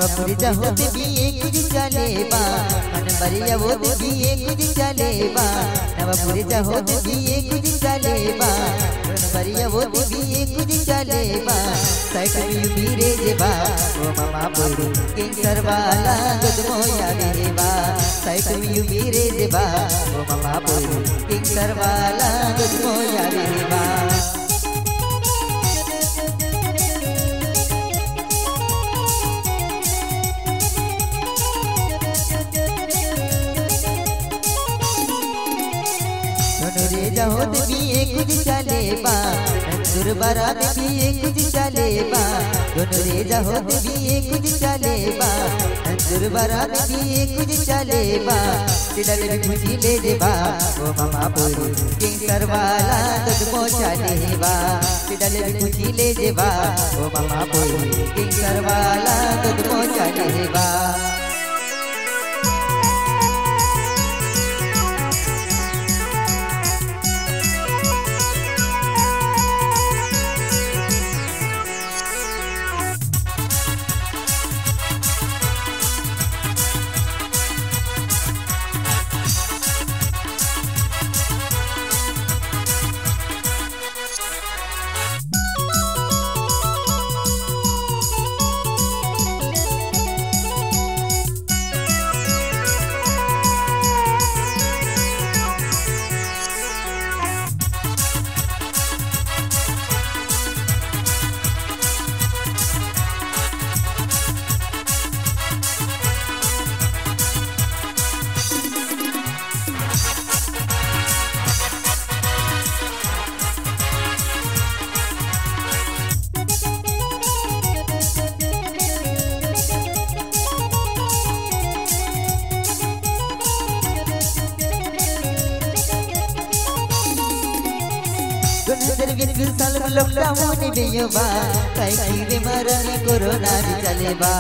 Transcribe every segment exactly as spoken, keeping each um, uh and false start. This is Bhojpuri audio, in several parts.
नवपुरी होते भी एक कुछ चले बा मनबरिया होते भी एक कुछ चले बा नवपुरी होते भी एक कुछ चले बा मनबरिया होते भी एक कुछ चले बा साइकिल मीरे जे बा ओ मामा बोल किंग वाला दुध मोया रे बा साइकिल मीरे जे बा ओ मामा बोल किंग वाला दुध मोया रे बा होत भी एक कुछ चले बा नंदुर बारात भी एक कुछ चले बा दोनों रेजा होत भी एक कुछ चले बा नंदुर बारात भी एक कुछ चले बा तिलल भी खुशी ले दे बा ओ मामा बोल किंग वाला दुध मोचा ले बा तिलल भी खुशी ले दे बा ओ मामा बोल किंग वाला दुध मोचा ले बा बीस साल में लॉकडाउन भी बा कई की बीमारी कोरोना भी चले बा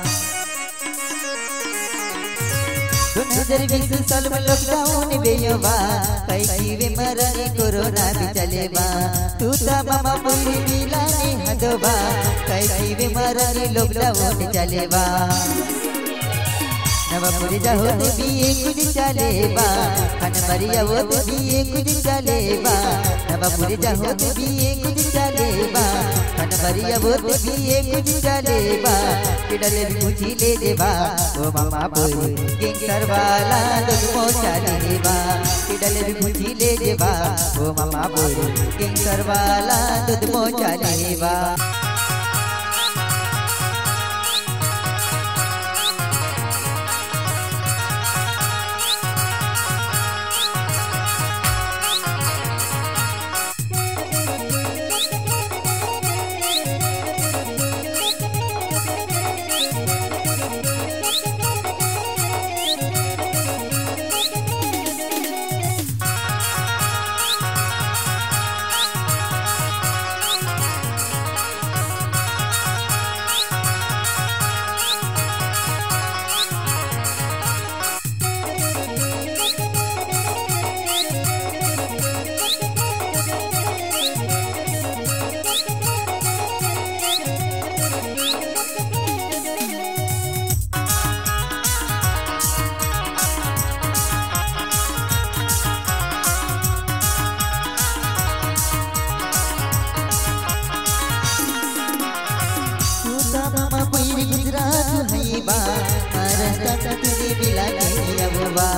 दो हज़ार बीस साल में लॉकडाउन भी बा कई की बीमारी कोरोना भी चले बा तू ता मामा पूरी मिलानी हदबा कई की बीमारी लॉकडाउन चले बा नवपुरी होते भी एक कुछ चले बा मनबरिया होते भी एक कुछ चले बा नवपुरी होते भी एक कुछ चले बा मनबरिया होते भी एक कुछ चले बा तिलल भी खुशी ले दे बा ओ मामा बोल किंग वाला दुध मोचा ले बा तिलल भी खुशी ले दे बा ओ मामा बोल किंग वाला दुध मोचा ले बा गुजरात है बा महाराष्ट्र तुझे बिला बा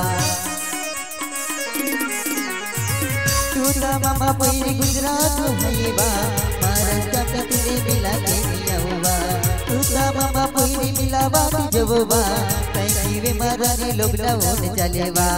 तू ता मामा पैरी गुजरात है बा महाराष्ट्र तुझे बिला बा तू ता मामा पैरी मिला बा जबा कई वे मारानी लॉकडाउन चले बा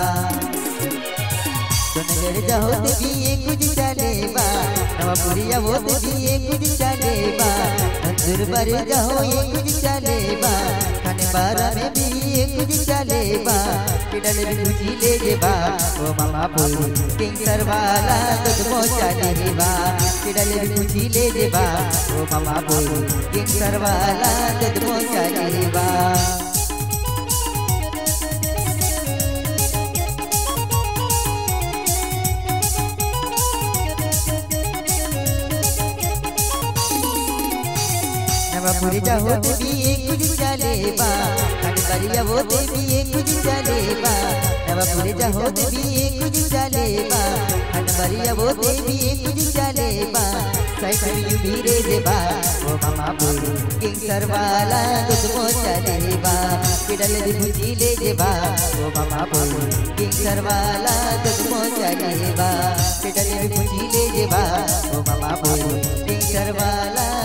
सोनगढ़ होते भी एक कुछ चले बा नवपुरिया होते भी एक कुछ चले बा नंदुर बारे हो एक कुछ चले बा खनबारा में भी एक कुछ चले बा तिलल भी खुशी ले जे बा ओ मामा बोल किंग वाला दुध मोचा ले बा तिलल भी खुशी ले जे बा ओ मामा बोल किंग वाला दुध मोचा ले बा नवापुरी जाहो देवी एक कुछ चले बा खंडरिया वो देवी एक कुछ चले बा नवापुरी जाहो देवी एक कुछ चले बा खंडरिया वो देवी एक कुछ चले बा साइकिल यू धीरे देबा ओ मामा बोल किंग सरवाला दूध मो चले बा किडल दी भुजी ले जेबा ओ मामा बोल किंग सरवाला दूध मो चले बा किडल दी भुजी ले जेबा ओ मामा बोल किंग सरवाला